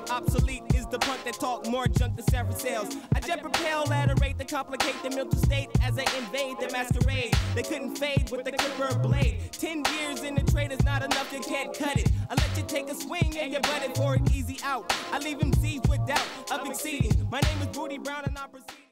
Obsolete is the punk that talk more junk than Sarah sales. I jet propel at a rate to complicate the mental state as they invade the masquerade. They couldn't fade with the clipper blade. 10 years in the trade is not enough, you can't cut it. I let you take a swing and you butt it for an easy out. I leave MCs with doubt of exceeding. My name is Booty Brown and I'm proceeding.